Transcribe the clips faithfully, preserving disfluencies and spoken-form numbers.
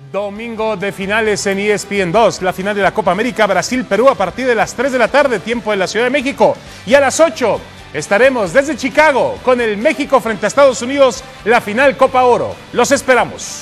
Domingo de finales en E S P N dos, la final de la Copa América Brasil-Perú a partir de las tres de la tarde, tiempo de la Ciudad de México. Y a las ocho estaremos desde Chicago con el México frente a Estados Unidos, la final Copa Oro. Los esperamos.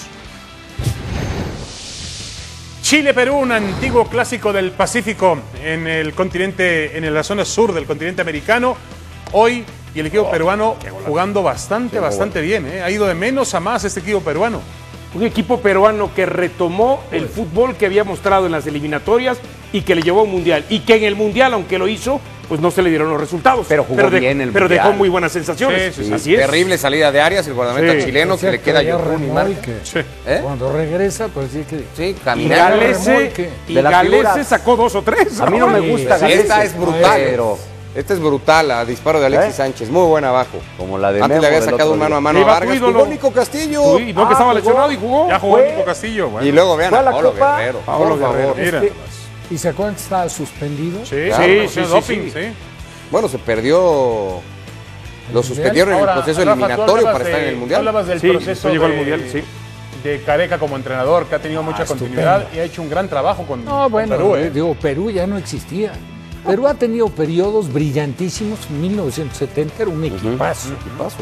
Chile-Perú, un antiguo clásico del Pacífico en el continente, en la zona sur del continente americano. Hoy, y el equipo oh, peruano jugando bastante, bastante bien. ¿eh? Ha ido de menos a más este equipo peruano. Un equipo peruano que retomó el fútbol que había mostrado en las eliminatorias y que le llevó a un mundial. Y que en el mundial, aunque lo hizo, pues no se le dieron los resultados. Pero jugó pero de, bien el Pero mundial. dejó muy buenas sensaciones. Sí, sí, sí. Así es. Terrible salida de Arias, el guardameta sí. chileno, o sea, que le queda Yotun y marca. Sí. ¿Eh? Cuando regresa, pues sí que... Sí, caminando. Y Galese, y Galese sacó dos o tres. A mí no me gusta Galese. Esta es brutal, pero... Esta es brutal, a disparo de Alexis ¿Eh? Sánchez, muy buena abajo. Como la de Antes le había sacado un mano a mano a Vargas. Jugó Nico Castillo. Uy, no, ah, que estaba lesionado y jugó. Ya jugó Nico Castillo. Bueno. Y luego vean a Paolo Guerrero. Paolo Guerrero. Mira. ¿Y se acuerdan que estaba suspendido? Sí, claro, sí, sí, sí, doping, sí, sí. Bueno, se perdió. Lo suspendieron en el proceso Rafa, eliminatorio para de, estar en el Mundial. Hablabas del sí, proceso llegó de, al mundial, sí. de Careca como entrenador, que ha tenido ah, mucha continuidad estupendo. Y ha hecho un gran trabajo con, no, bueno, con Perú. ¿eh? Digo, Perú ya no existía. Perú ha tenido periodos brillantísimos. En mil novecientos setenta era un equipazo. Uh-huh. Un equipazo.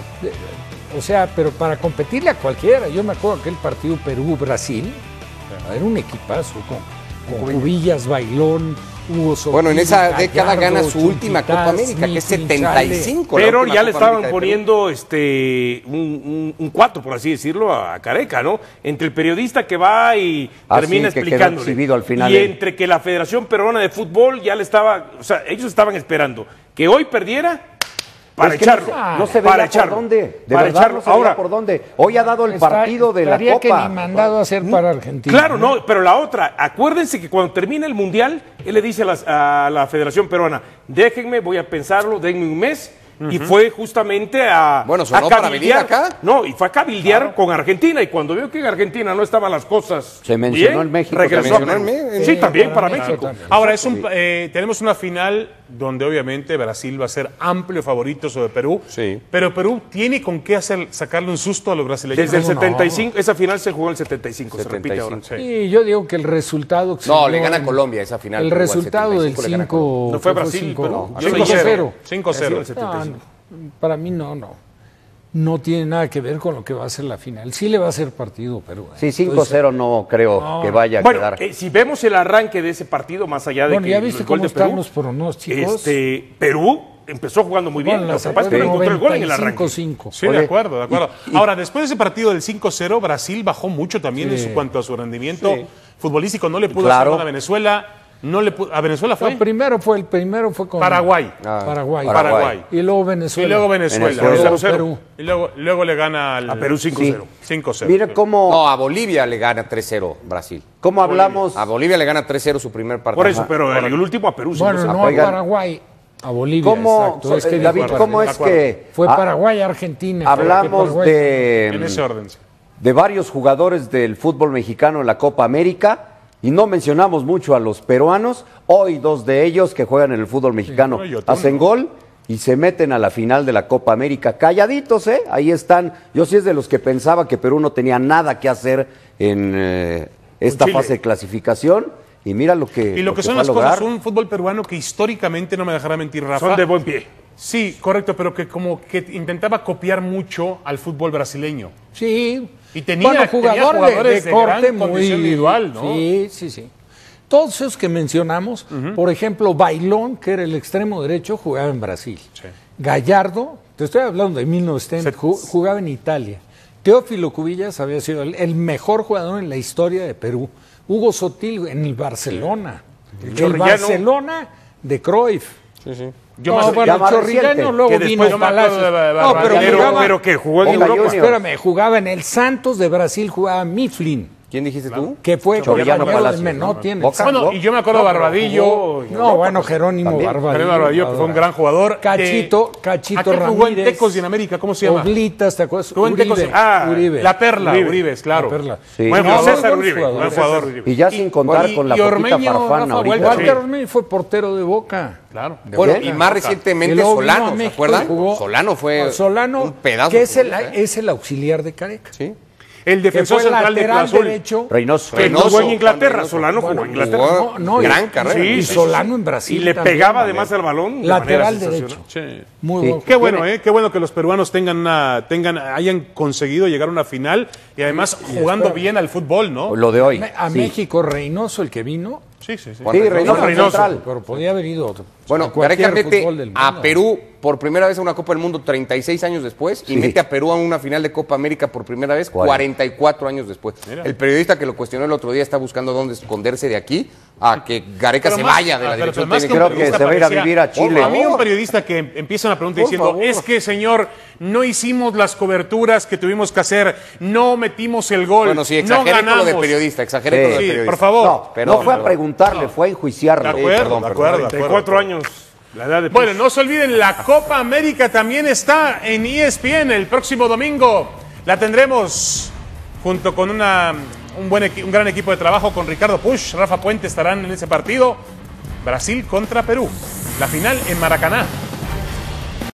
O sea, pero para competirle a cualquiera. Yo me acuerdo aquel partido Perú-Brasil. Sí. Era un equipazo con, con Cubillas, Bailón, Hugo Sotil, bueno, en esa década Gallardo, gana su última Chumpitas, Copa América, que es setenta y cinco. Pero ya le estaban poniendo este un, un, un cuatro, por así decirlo, a Careca, ¿no? Entre el periodista que va y ah, termina sí, explicándole. Al final y él. entre que la Federación Peruana de Fútbol ya le estaba, o sea, ellos estaban esperando que hoy perdiera para es echarlo. No, no se veía para por echarlo. dónde. De para verdad echarlo. no se veía Ahora, por dónde. Hoy ha dado el está, partido de la Copa. Que ni mandado a hacer para Argentina. Claro, no, pero la otra, acuérdense que cuando termina el Mundial, él le dice a la, a la Federación Peruana, déjenme, voy a pensarlo, denme un mes. Uh-huh. Y fue justamente a, bueno, sonó a para venir acá. No, y fue a cabildear claro. con Argentina. Y cuando vio que en Argentina no estaban las cosas se mencionó bien, en México. Regresó mencionó en México. Sí, sí, también para, para México. También. Ahora, es un, eh, tenemos una final donde obviamente Brasil va a ser amplio favorito sobre Perú. Sí. Pero Perú tiene con qué hacer, sacarle un susto a los brasileños. Desde el setenta y cinco, no. esa final se jugó en el setenta y cinco, setenta y cinco. Se repite ahora. Sí. Y yo digo que el resultado... Que no, le gana a Colombia esa final. El resultado del cinco... No fue Brasil, cinco cero. cinco cero. Para mí no, no. No tiene nada que ver con lo que va a ser la final. Sí le va a ser partido, pero... Sí, cinco cero no creo no. que vaya a bueno, quedar. Eh, si vemos el arranque de ese partido, más allá de bueno, que ya viste el gol cómo de están Perú, los pronósticos. Este, Perú empezó jugando muy bien. Bueno, lo que pasa es que no encontró el gol en el arranque. cinco. Sí, de acuerdo, de acuerdo. Y, y, Ahora, después de ese partido del cinco cero, Brasil bajó mucho también sí. en su, cuanto a su rendimiento sí. futbolístico. No le pudo claro. hacer a Venezuela. No le pudo, ¿a Venezuela fue? No, primero fue el primero fue con Paraguay. Ah, Paraguay. Paraguay. Paraguay. Y luego Venezuela. Y luego Venezuela. Venezuela. Luego Perú. Y luego, luego le gana al, a Perú cinco cero. Sí. cinco cero. Mire cómo... No, a Bolivia le gana tres cero Brasil. ¿Cómo hablamos? A Bolivia le gana tres cero su primer partido. Por eso, pero el, el último a Perú. Bueno, sí, no a Paraguay. A Bolivia, ¿Cómo, exacto. Es que David, ¿cómo es que... Fue Paraguay, Argentina. Hablamos Paraguay. de... En ese orden. De varios jugadores del fútbol mexicano en la Copa América y no mencionamos mucho a los peruanos. Hoy dos de ellos que juegan en el fútbol mexicano sí, no, hacen gol y se meten a la final de la Copa América. Calladitos, ¿eh? Ahí están. Yo sí es de los que pensaba que Perú no tenía nada que hacer en eh, esta fase de clasificación. Y mira lo que Y lo, lo que, que son las cosas, un fútbol peruano que históricamente, no me dejará mentir Rafa. Son de buen pie. Sí, correcto, pero que como que intentaba copiar mucho al fútbol brasileño. Sí. Y tenía, bueno, jugador tenía jugadores de, de corte de gran muy condición individual, ¿no? Sí, sí, sí. Todos esos que mencionamos, uh-huh. por ejemplo, Bailón, que era el extremo derecho, jugaba en Brasil. Sí. Gallardo, te estoy hablando de mil novecientos, Se... jugaba en Italia. Teófilo Cubillas había sido el, el mejor jugador en la historia de Perú. Hugo Sotil en el Barcelona. El, el Barcelona de Cruyff. Sí, sí. Yo no, más, bueno, Chorrillano luego que vino no Palacios. De no, pero, jugaba, pero que jugó en Europa. Junior. Espérame, jugaba en el Santos de Brasil, jugaba Mifflin. ¿Quién dijiste tú? Que fue Chorrillano Palacios. No, no tiene. Bueno, y yo me acuerdo de no, Barbadillo. No, no, bueno, Jerónimo también. Barbadillo. Jerónimo Barbadillo, que fue un gran jugador. Cachito, eh, Cachito Ramírez. jugó en Tecos y en América, ¿cómo se llama? Oblitas, ¿te acuerdas? Jugó en Tecos. Ah, Uribe. La Perla, Uribe, Uribe claro. La Perla. Sí. Bueno, no, César Uribe. Buen jugador. Y ya sin contar con la poquita farfana ahorita. Walter Ormeño fue portero de Boca. Claro. Bueno, y más recientemente Solano, ¿se acuerdan? Solano fue Solano, un pedazo. Que es el, es el auxiliar de Careca. Sí. el defensor central de Cruz Azul. Derecho. Reynoso. Que no jugó en Inglaterra, Reynoso. Solano jugó en Inglaterra. Jugó No, no, gran y- carrera. sí, Y sí, Solano en Brasil. Y le también, pegaba ¿vale? además al balón. de Lateral manera derecho. sensacional. Sí. Muy Sí. bueno. Qué bueno, ¿eh? Qué bueno que los peruanos tengan una, tengan, hayan conseguido llegar a una final y además jugando bien al fútbol, ¿no? Lo de hoy. Me- A sí. México, Reynoso, el que vino, Sí, sí, sí. Sí, Reynoso, Reynoso. central. pero podía haber ido otro. Bueno, a cualquier Gareca mete fútbol del a mundo. Perú por primera vez a una Copa del Mundo treinta y seis años después y Sí. mete a Perú a una final de Copa América por primera vez cuarenta y cuatro años después. Mira. El periodista que lo cuestionó el otro día está buscando dónde esconderse de aquí a que Gareca Pero se más- vaya de ah, la pero dirección más que un técnica. Creo que periodista se va a ir a parecía- vivir a Chile. A mí un periodista que empieza una pregunta Por diciendo, favor. es que señor, no hicimos las coberturas que tuvimos que hacer, no metimos el gol, Bueno, sí, no exageré con ganamos. lo de periodista, exageré Sí. con lo de Sí, periodista. por favor. No, Perdón, no fue a perdón. preguntarle, fue a enjuiciarlo. De acuerdo, perdón, de perdón. acuerdo, de treinta y acuerdo. cuatro años. La edad de Bueno, no se olviden, la Copa América también está en E S P N el próximo domingo. La tendremos junto con una, un, buen equi- un gran equipo de trabajo con Ricardo Push, Rafa Puente estarán en ese partido. Brasil contra Perú. La final en Maracaná.